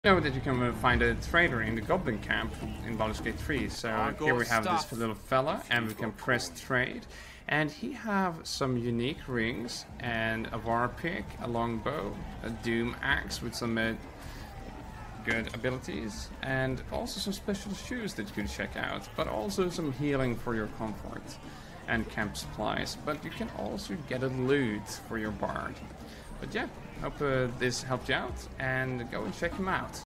Know that you can find a trader in the Goblin Camp in Baldurs Gate 3. So here we have this little fella, and we can press trade. And he have some unique rings, and a war pick, a longbow, a doom axe with some good abilities, and also some special shoes that you can check out, but also some healing for your comfort and camp supplies. But you can also get a loot for your bard. But yeah, hope this helped you out, and go and check him out.